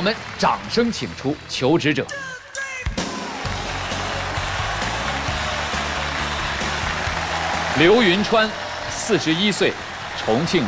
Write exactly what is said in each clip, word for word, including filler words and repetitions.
我们掌声请出求职者。刘云川，四十一岁，重庆人。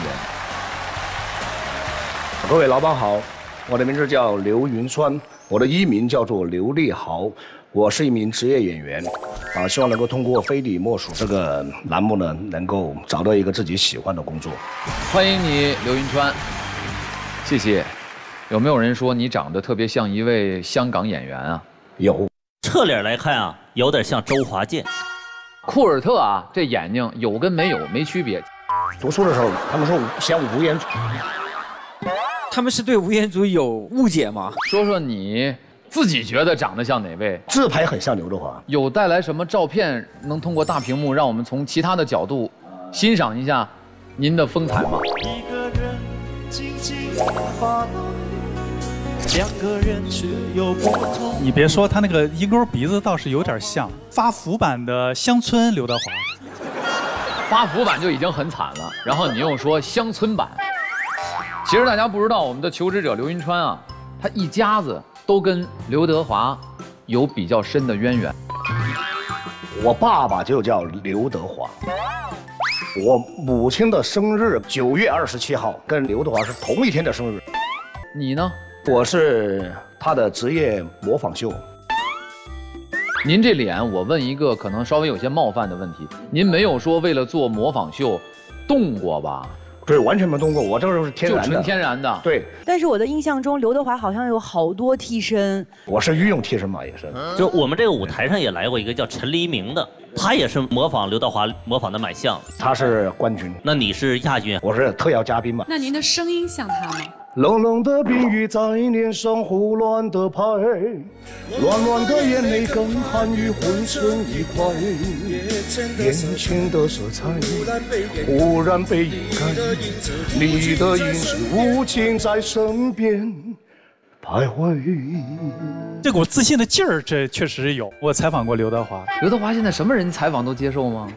各位老板好，我的名字叫刘云川，我的艺名叫做刘立豪，我是一名职业演员，啊，希望能够通过非你莫属这个栏目呢，能够找到一个自己喜欢的工作。 欢迎你，刘云川，谢谢。有没有人说你长得特别像一位香港演员啊？ 有， 侧脸来看啊，有点像周华健。 库尔特啊，这眼睛有跟没有没区别。 读书的时候，他们说像吴彦祖。 他们是对吴彦祖有误解吗？ 说说你自己觉得长得像哪位？ 自拍很像刘德华。 有带来什么照片能通过大屏幕让我们从其他的角度欣赏一下您的风采吗？一个人静静发呆，两个人却又不同。 你别说，他那个鹰钩鼻子倒是有点像发福版的乡村刘德华。 发福版就已经很惨了，然后你又说乡村版。其实大家不知道，我们的求职者刘云川啊，他一家子都跟刘德华有比较深的渊源。 我爸爸就叫刘德华，我母亲的生日九月二十七号跟刘德华是同一天的生日。 你呢？ 我是他的职业模仿秀。 您这脸，我问一个可能稍微有些冒犯的问题，您没有说为了做模仿秀动过吧？ 对，完全没动过，我这是天然的， 就纯天然的。 对。 但是我的印象中，刘德华好像有好多替身。 我是御用替身嘛，也是。 就我们这个舞台上也来过一个叫陈黎明的，他也是模仿刘德华模仿的蛮像。 他是冠军， 那你是亚军， 我是特邀嘉宾嘛。 那您的声音像他吗？ 冷冷的冰雨在脸上胡乱的拍，乱乱的眼泪跟寒雨混成一块，眼前的色彩忽然被掩盖，你的影子无情在身边徘徊。 这股自信的劲儿，这确实有。我采访过刘德华， 刘德华现在什么人采访都接受吗？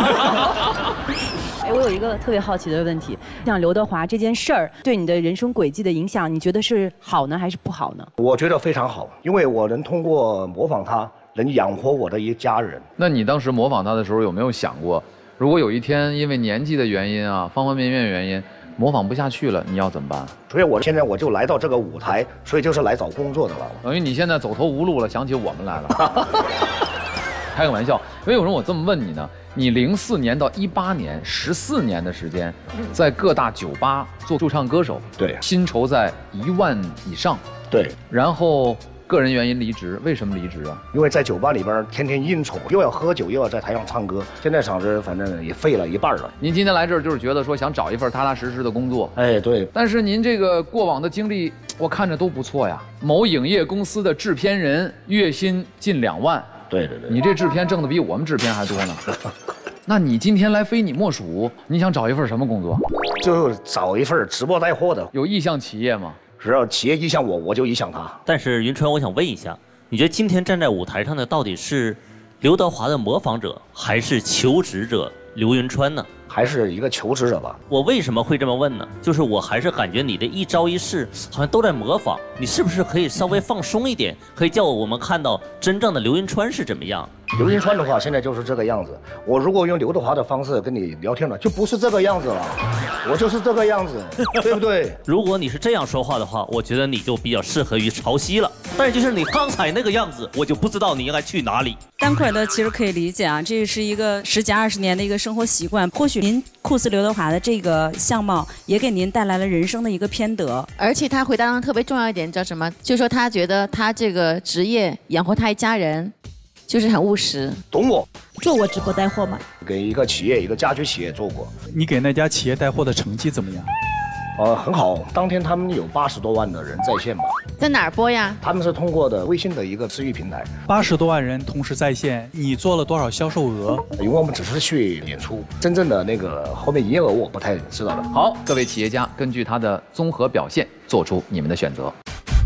哎，我有一个特别好奇的问题，像刘德华这件事儿对你的人生轨迹的影响，你觉得是好呢还是不好呢？ 我觉得非常好，因为我能通过模仿他，能养活我的一家人。 那你当时模仿他的时候，有没有想过，如果有一天因为年纪的原因啊，方方面面原因，模仿不下去了，你要怎么办？ 所以我现在我就来到这个舞台，所以就是来找工作的了。 等于你现在走投无路了，想起我们来了。开个玩笑，为什么我这么问你呢？你零四年到一八年十四年的时间，在各大酒吧做驻唱歌手， 对， 薪酬在一万以上， 对。 然后个人原因离职，为什么离职啊？ 因为在酒吧里边天天应酬，又要喝酒，又要在台上唱歌，现在嗓子反正也废了一半了。 您今天来这儿就是觉得说想找一份踏踏实实的工作， 哎，对。 但是您这个过往的经历，我看着都不错呀。某影业公司的制片人，月薪近两万。 对对对， 你这制片挣的比我们制片还多呢。那你今天来非你莫属，你想找一份什么工作？ 就找一份直播带货的。 有意向企业吗？ 只要企业意向我，我就意向他。 但是云川，我想问一下，你觉得今天站在舞台上的到底是刘德华的模仿者，还是求职者刘云川呢？ 还是一个求职者吧。 我为什么会这么问呢？就是我还是感觉你的一招一式好像都在模仿，你是不是可以稍微放松一点，可以叫我们看到真正的刘云川是怎么样？ 刘云川的话，现在就是这个样子。我如果用刘德华的方式跟你聊天了，就不是这个样子了。我就是这个样子，对不对？ 如果你是这样说话的话，我觉得你就比较适合于潮汐了。但是就是你刚才那个样子，我就不知道你应该去哪里。 单块的其实可以理解啊，这是一个十几二十年的一个生活习惯。或许您酷似刘德华的这个相貌，也给您带来了人生的一个偏德。 而且他回答的特别重要一点，叫什么？就是说他觉得他这个职业养活他一家人，就是很务实。 懂我。 做过直播带货吗？ 给一个企业，一个家居企业做过。 你给那家企业带货的成绩怎么样？ 呃，很好。当天他们有八十多万的人在线吧？ 在哪儿播呀？ 他们是通过的微信的一个私域平台。 八十多万人同时在线，你做了多少销售额？ 因为我们只是去演出，真正的那个后面营业额我不太知道了。 好，各位企业家，根据他的综合表现，做出你们的选择。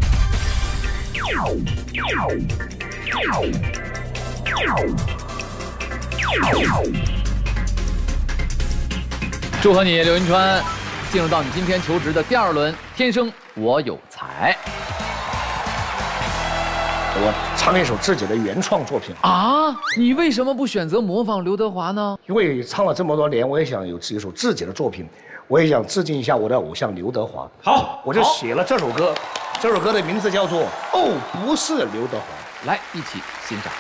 祝贺你，刘云川，进入到你今天求职的第二轮。天生我有才。 我唱一首自己的原创作品啊！你为什么不选择模仿刘德华呢？ 因为唱了这么多年，我也想有一首自己的作品，我也想致敬一下我的偶像刘德华。 好， 我就写了这首歌，这首歌的名字叫做《哦，不是刘德华》。 来，一起欣赏。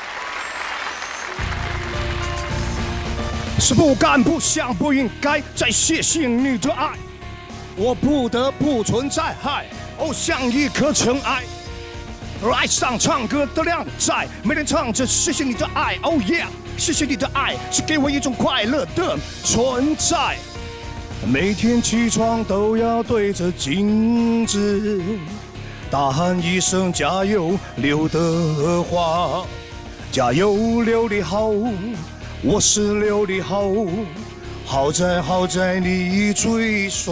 是不敢、不想、不应该再写信你的爱，我不得不存在，嗨，哦，像一颗尘埃。爱上唱歌的靓仔，每天唱着谢谢你的爱，哦耶，谢谢你的爱是给我一种快乐的存在。每天起床都要对着镜子大喊一声加油，刘德华，加油，刘你好，我是刘你好，好在好在你最帅。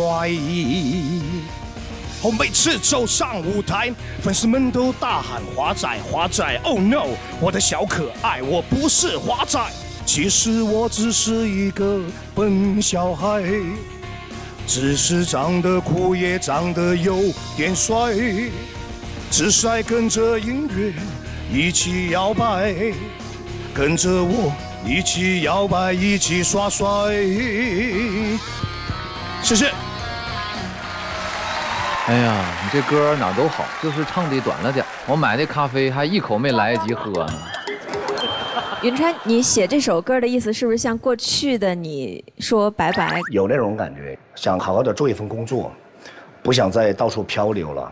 哦，每次走上舞台，粉丝们都大喊华仔华仔 ，Oh no， 我的小可爱，我不是华仔，其实我只是一个笨小孩，只是长得酷也长得有点帅，只是爱跟着音乐一起摇摆，跟着我一起摇摆，一起耍帅。谢谢。 哎呀，你这歌哪都好，就是唱的短了点。我买那咖啡还一口没来得及喝呢。 云川，你写这首歌的意思是不是像过去的你说拜拜？ 有那种感觉，想好好的做一份工作，不想再到处漂流了。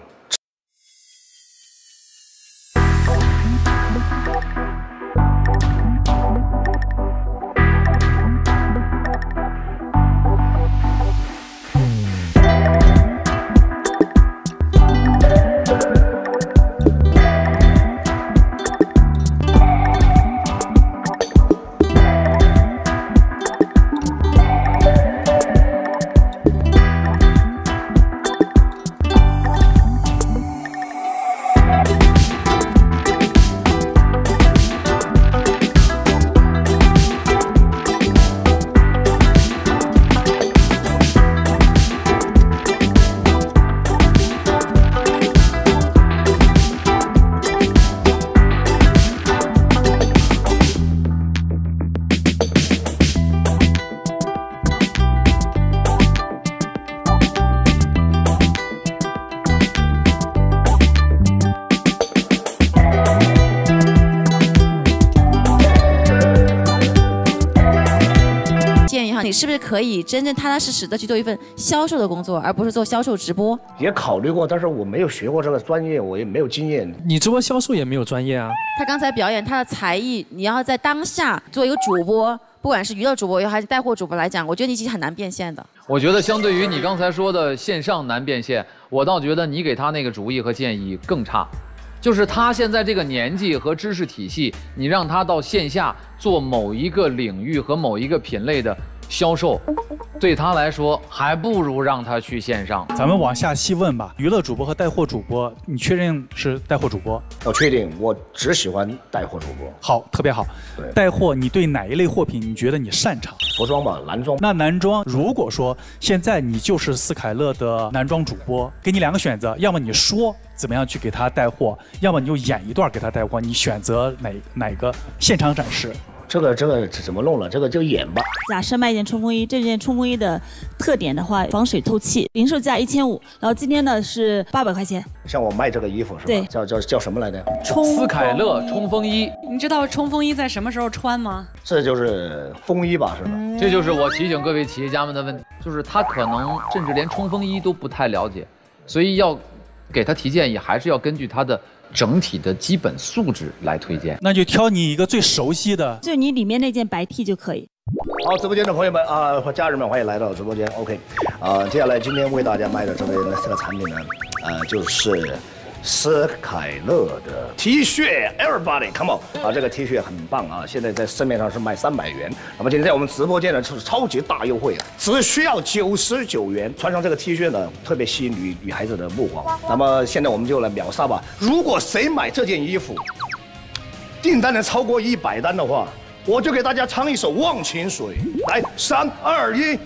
你是不是可以真正踏踏实实的去做一份销售的工作，而不是做销售直播？ 也考虑过，但是我没有学过这个专业，我也没有经验。 你直播销售也没有专业啊。 他刚才表演他的才艺，你要在当下做一个主播，不管是娱乐主播还是带货主播来讲，我觉得你其实很难变现的。 我觉得相对于你刚才说的线上难变现，我倒觉得你给他那个主意和建议更差。就是他现在这个年纪和知识体系，你让他到线下做某一个领域和某一个品类的销售，对他来说还不如让他去线上。 咱们往下细问吧，娱乐主播和带货主播，你确认是带货主播？ 我确定，我只喜欢带货主播。 好，特别好。 对， 带货，你对哪一类货品你觉得你擅长？ 服装吧，男装。 那男装，如果说现在你就是斯凯勒的男装主播，给你两个选择，要么你说怎么样去给他带货，要么你就演一段给他带货，你选择哪哪个现场展示？ 这个这个怎么弄了？这个就演吧。 假设卖一件冲锋衣，这件冲锋衣的特点的话，防水透气，零售价一千五，然后今天呢是八百块钱。 像我卖这个衣服是吧？ 对， 叫叫叫什么来着？ 冲斯凯勒冲锋衣。 你知道冲锋衣在什么时候穿吗？ 这就是风衣吧，是吧？ 这就是我提醒各位企业家们的问题，就是他可能甚至连冲锋衣都不太了解，所以要给他提建议，还是要根据他的整体的基本素质来推荐。 那就挑你一个最熟悉的， 就你里面那件白 T 就可以。 好，直播间的朋友们啊，和、呃、家人们，欢迎来到直播间。OK， 啊、呃，接下来今天为大家卖的这个这个产品呢，呃，就是斯凯勒的 T 恤 ，Everybody come on 啊，这个 T 恤很棒啊，现在在市面上是卖三百元，那么今天在我们直播间呢是超级大优惠啊，只需要九十九元，穿上这个 T 恤呢，特别吸引女女孩子的目光。那么现在我们就来秒杀吧，如果谁买这件衣服，订单能超过一百单的话，我就给大家唱一首《忘情水》，来，三二一。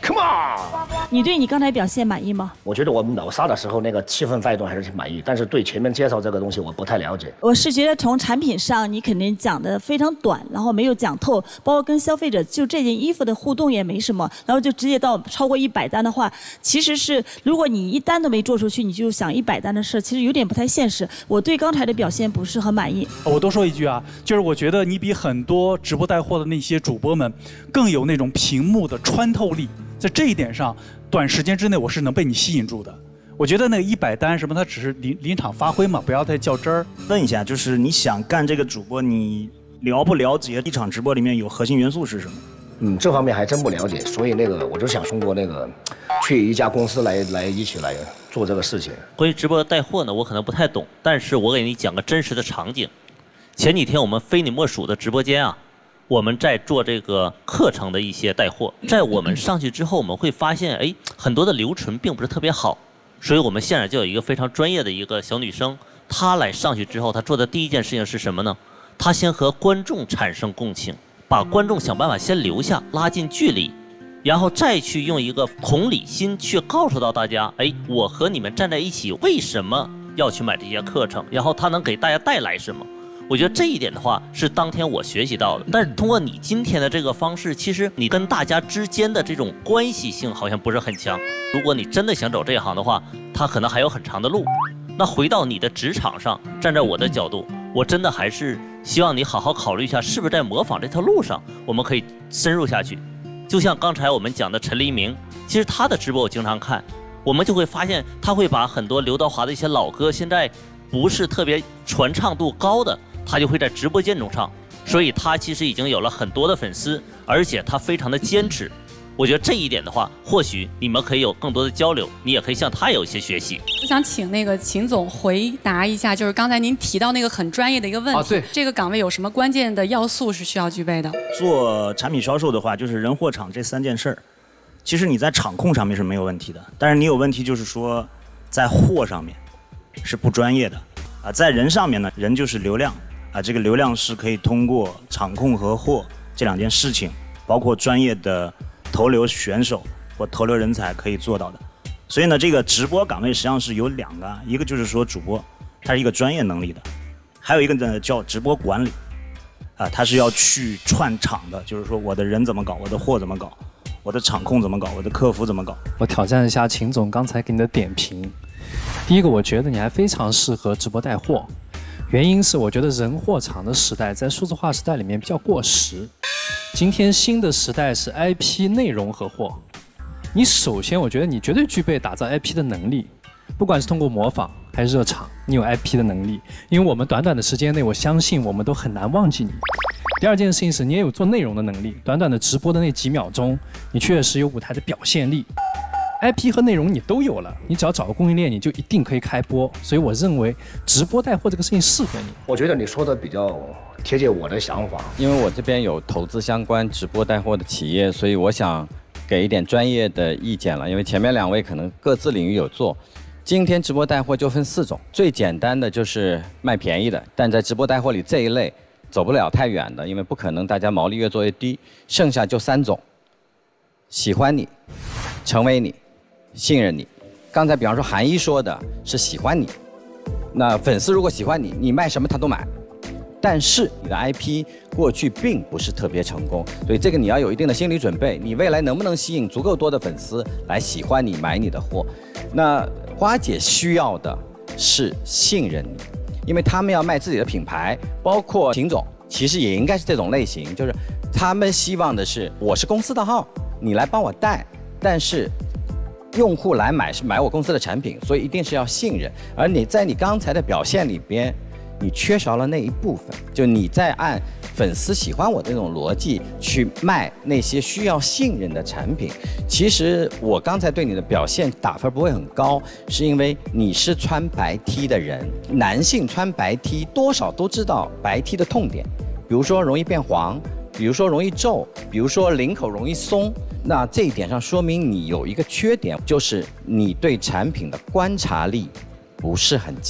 ，Come on！ 你对你刚才表现满意吗？ 我觉得我们秒杀的时候那个气氛带动还是挺满意，但是对前面介绍这个东西我不太了解。 我是觉得从产品上你肯定讲的非常短，然后没有讲透，包括跟消费者就这件衣服的互动也没什么，然后就直接到超过一百单的话，其实是如果你一单都没做出去，你就想一百单的事，其实有点不太现实。我对刚才的表现不是很满意。 我多说一句啊，就是我觉得你比很多直播带货的那些主播们更有那种屏幕的穿透力，在这一点上，短时间之内我是能被你吸引住的。我觉得那个一百单什么，它只是临临场发挥嘛，不要太较真儿。 问一下，就是你想干这个主播，你了不了解一场直播里面有核心元素是什么？ 嗯，这方面还真不了解，所以那个我就想通过那个去一家公司来来一起来做这个事情。 关于直播带货呢，我可能不太懂，但是我给你讲个真实的场景。前几天我们非你莫属的直播间啊，我们在做这个课程的一些带货，在我们上去之后，我们会发现，哎，很多的留存并不是特别好，所以我们现场就有一个非常专业的一个小女生，她来上去之后，她做的第一件事情是什么呢？她先和观众产生共情，把观众想办法先留下，拉近距离，然后再去用一个同理心去告诉到大家，哎，我和你们站在一起，为什么要去买这些课程？然后它能给大家带来什么？我觉得这一点的话是当天我学习到的，但是通过你今天的这个方式，其实你跟大家之间的这种关系性好像不是很强。如果你真的想走这一行的话，它可能还有很长的路。那回到你的职场上，站在我的角度，我真的还是希望你好好考虑一下，是不是在模仿这条路上，我们可以深入下去。就像刚才我们讲的陈黎明，其实他的直播我经常看，我们就会发现他会把很多刘德华的一些老歌，现在不是特别传唱度高的，他就会在直播间中唱，所以他其实已经有了很多的粉丝，而且他非常的坚持。我觉得这一点的话，或许你们可以有更多的交流，你也可以向他有一些学习。 我想请那个秦总回答一下，就是刚才您提到那个很专业的一个问题，啊、对，这个岗位有什么关键的要素是需要具备的？ 做产品销售的话，就是人、货、场这三件事儿。其实你在场控上面是没有问题的，但是你有问题就是说，在货上面是不专业的啊，在人上面呢，人就是流量啊，这个流量是可以通过场控和货这两件事情，包括专业的投流选手或投流人才可以做到的。所以呢，这个直播岗位实际上是有两个，一个就是说主播，他是一个专业能力的，还有一个呢叫直播管理，啊，他是要去串场的，就是说我的人怎么搞，我的货怎么搞，我的场控怎么搞，我的客服怎么搞。 我挑战一下秦总刚才给你的点评。第一个，我觉得你还非常适合直播带货，原因是我觉得人货场的时代在数字化时代里面比较过时。今天新的时代是 I P 内容和货。你首先，我觉得你绝对具备打造 I P 的能力，不管是通过模仿还是热场，你有 I P 的能力。因为我们短短的时间内，我相信我们都很难忘记你。第二件事情是，你也有做内容的能力，短短的直播的那几秒钟，你确实有舞台的表现力。I P 和内容你都有了，你只要找个供应链，你就一定可以开播。所以我认为直播带货这个事情适合你。 我觉得你说的比较贴切我的想法， 因为我这边有投资相关直播带货的企业，所以我想给一点专业的意见了。因为前面两位可能各自领域有做，今天直播带货就分四种，最简单的就是卖便宜的，但在直播带货里这一类走不了太远的，因为不可能大家毛利越做越低。剩下就三种：喜欢你，成为你，信任你。刚才比方说韩一说的是喜欢你，那粉丝如果喜欢你，你卖什么他都买。但是你的 I P 过去并不是特别成功，所以这个你要有一定的心理准备，你未来能不能吸引足够多的粉丝来喜欢你、买你的货？那花姐需要的是信任你，因为他们要卖自己的品牌，包括秦总其实也应该是这种类型，就是他们希望的是我是公司的号，你来帮我带，但是用户来买是买我公司的产品，所以一定是要信任。而你在你刚才的表现里边，你缺少了那一部分，就你在按粉丝喜欢我的那种逻辑去卖那些需要信任的产品。其实我刚才对你的表现打分不会很高，是因为你是穿白 T 的人，男性穿白 T 多少都知道白 T 的痛点，比如说容易变黄，比如说容易皱，比如说领口容易松。那这一点上说明你有一个缺点，就是你对产品的观察力不是很强。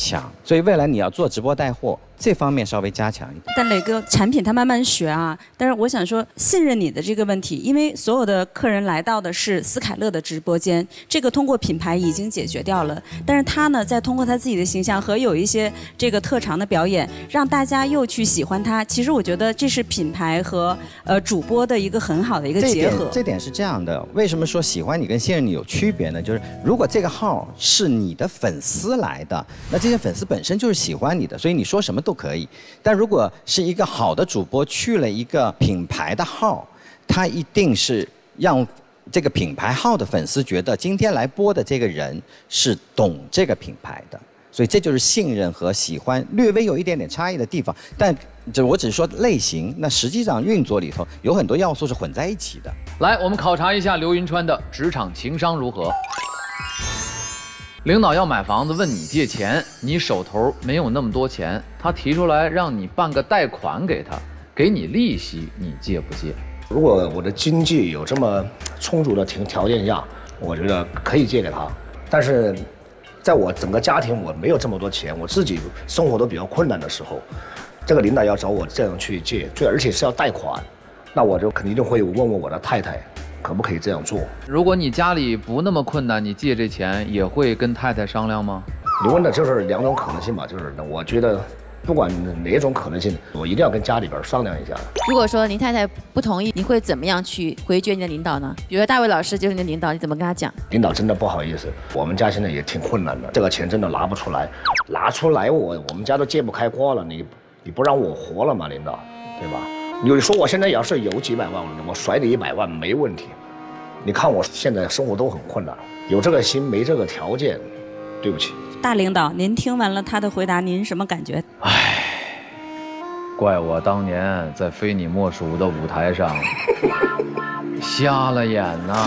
所以未来你要做直播带货，这方面稍微加强一点。 但磊哥，产品他慢慢学啊。但是我想说，信任你的这个问题，因为所有的客人来到的是斯凯勒的直播间，这个通过品牌已经解决掉了。但是他呢，再通过他自己的形象和有一些这个特长的表演，让大家又去喜欢他。其实我觉得这是品牌和呃主播的一个很好的一个结合。 这点这点是这样的，为什么说喜欢你跟信任你有区别呢？就是如果这个号是你的粉丝来的，那这些粉丝本身就是喜欢你的，所以你说什么都可以。但如果是一个好的主播去了一个品牌的号，他一定是让这个品牌号的粉丝觉得今天来播的这个人是懂这个品牌的，所以这就是信任和喜欢略微有一点点差异的地方。但这我只是说类型，那实际上运作里头有很多要素是混在一起的。 来，我们考察一下刘云川的职场情商如何。领导要买房子，问你借钱，你手头没有那么多钱，他提出来让你办个贷款给他，给你利息，你借不借？ 如果我的经济有这么充足的条条件下，我觉得可以借给他。但是，在我整个家庭我没有这么多钱，我自己生活都比较困难的时候，这个领导要找我这样去借，最而且是要贷款，那我就肯定会问问我的太太。可不可以这样做？ 如果你家里不那么困难，你借这钱也会跟太太商量吗？ 你问的就是两种可能性吧，就是我觉得不管哪种可能性，我一定要跟家里边商量一下。 如果说您太太不同意，你会怎么样去回绝你的领导呢？比如说大卫老师就是你的领导，你怎么跟他讲？ 领导真的不好意思，我们家现在也挺困难的，这个钱真的拿不出来，拿出来我我们家都揭不开锅了，你你不让我活了吗，领导，对吧？你说我现在要是有几百万，我甩你一百万没问题。你看我现在生活都很困难，有这个心没这个条件，对不起。 大领导，您听完了他的回答，您什么感觉？ 唉，怪我当年在非你莫属的舞台上瞎了眼呐。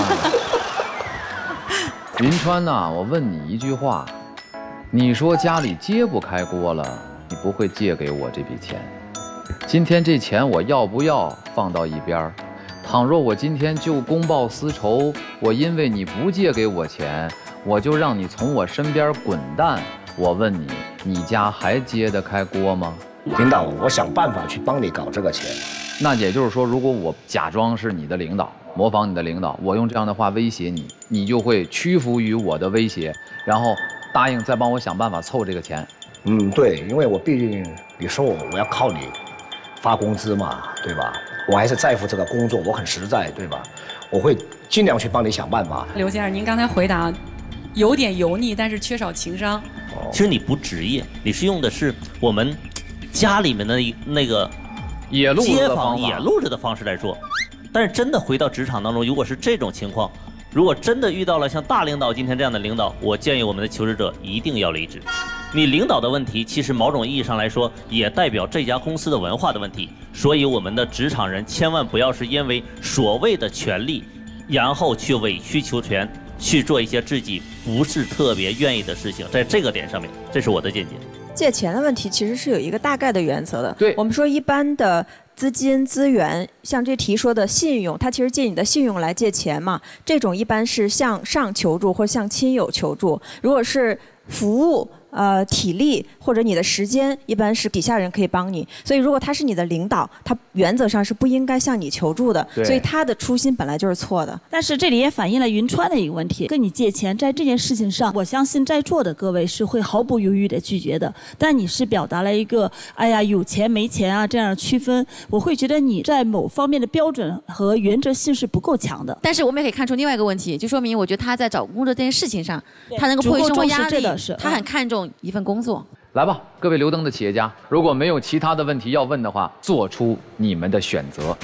云川呐，我问你一句话，你说家里揭不开锅了，你不会借给我这笔钱。今天这钱我要不要放到一边儿？倘若我今天就公报私仇，我因为你不借给我钱，我就让你从我身边滚蛋。我问你，你家还揭得开锅吗？ 领导，我想办法去帮你搞这个钱。 那也就是说，如果我假装是你的领导，模仿你的领导，我用这样的话威胁你，你就会屈服于我的威胁，然后答应再帮我想办法凑这个钱。 嗯，对，因为我毕竟你说我我要靠你发工资嘛，对吧？我还是在乎这个工作，我很实在，对吧？我会尽量去帮你想办法。 刘先生，您刚才回答有点油腻，但是缺少情商。 其实你不职业，你是用的是我们家里面的那个野路街坊野路子的方式来说。但是真的回到职场当中，如果是这种情况，如果真的遇到了像大领导今天这样的领导，我建议我们的求职者一定要离职。你领导的问题，其实某种意义上来说，也代表这家公司的文化的问题。所以我们的职场人千万不要是因为所谓的权利，然后去委曲求全，去做一些自己不是特别愿意的事情。在这个点上面，这是我的见解。 借钱的问题其实是有一个大概的原则的。 对， 我们说一般的资金资源，像这题说的信用，它其实借你的信用来借钱嘛，这种一般是向上求助或者向亲友求助。如果是服务、呃体力或者你的时间，一般是底下人可以帮你。所以如果他是你的领导，他原则上是不应该向你求助的。所以他的初心本来就是错的。 但是这里也反映了云川的一个问题，跟你借钱，在这件事情上，我相信在座的各位是会毫不犹豫的拒绝的。但你是表达了一个哎呀有钱没钱啊这样的区分，我会觉得你在某方面的标准和原则性是不够强的。 但是我们也可以看出另外一个问题，就说明我觉得他在找工作这件事情上，他能够迫于生活压力，他很看重一份工作。 来吧，各位留灯的企业家，如果没有其他的问题要问的话，做出你们的选择。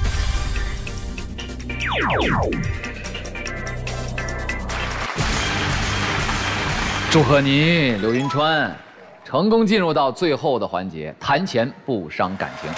祝贺你，刘云川，成功进入到最后的环节，谈钱不伤感情。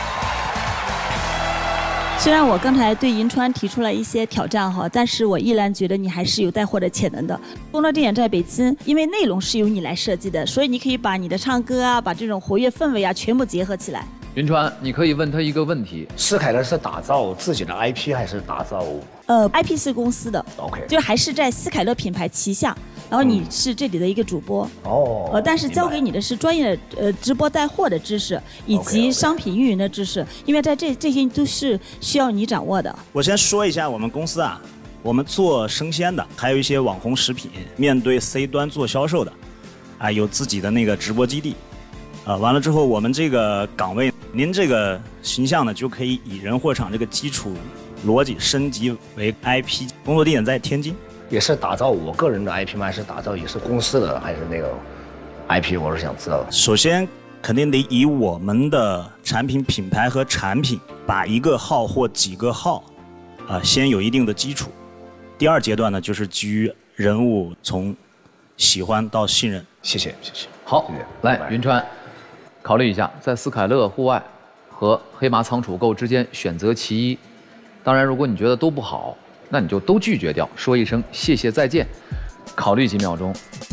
虽然我刚才对银川提出了一些挑战哈，但是我依然觉得你还是有带货的潜能的。工作地点在北京，因为内容是由你来设计的，所以你可以把你的唱歌啊，把这种活跃氛围啊，全部结合起来。 云川，你可以问他一个问题： 斯凯乐是打造自己的 I P 还是打造？ 呃 ，I P 是公司的 ，OK， 就还是在斯凯乐品牌旗下，然后你是这里的一个主播， 哦， 呃，但是教给你的是专业的呃直播带货的知识，以及商品运营的知识，因为在这这些都是需要你掌握的。 我先说一下我们公司啊，我们做生鲜的，还有一些网红食品，面对 C 端做销售的，啊，有自己的那个直播基地，啊，完了之后我们这个岗位，您这个形象呢，就可以以人货场这个基础逻辑升级为 I P， 工作地点在天津。 也是打造我个人的 I P 吗？还是打造也是公司的，还是那个 I P？ 我是想知道的。 首先，肯定得以我们的产品品牌和产品，把一个号或几个号，啊，先有一定的基础。第二阶段呢，就是基于人物从喜欢到信任。 谢谢，谢谢。 好，来，云川，考虑一下，在斯凯乐户外和黑马仓储购之间选择其一。当然，如果你觉得都不好，那你就都拒绝掉，说一声谢谢再见，考虑几秒钟。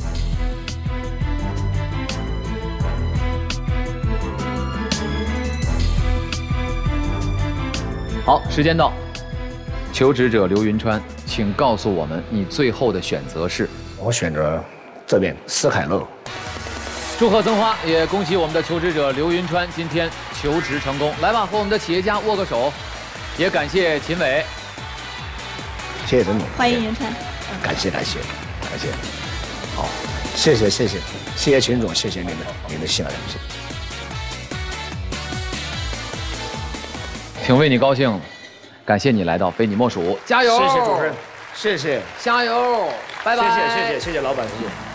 好，时间到，求职者刘云川，请告诉我们你最后的选择是？ 我选择这边斯凯乐。 祝贺增花，也恭喜我们的求职者刘云川今天求职成功。来吧，和我们的企业家握个手，也感谢秦伟。 谢谢曾总， 欢迎云川， 感谢感谢感谢，好，谢谢谢谢谢谢秦总，谢谢您的您的信任，谢谢。 挺为你高兴，感谢你来到非你莫属，加油！ 谢谢主持人，谢谢， 加油，拜拜， 谢谢谢谢谢谢老板，谢谢。